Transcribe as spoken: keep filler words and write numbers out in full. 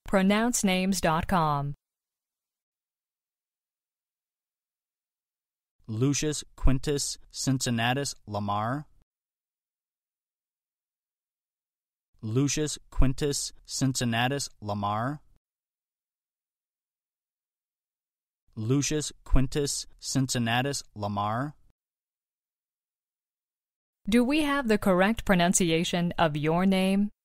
pronounce names dot com. Lucius, Quintus, Cincinnatus, Lamar. Lucius, Quintus, Cincinnatus, Lamar. Lucius, Quintus, Cincinnatus, Lamar. Do we have the correct pronunciation of your name?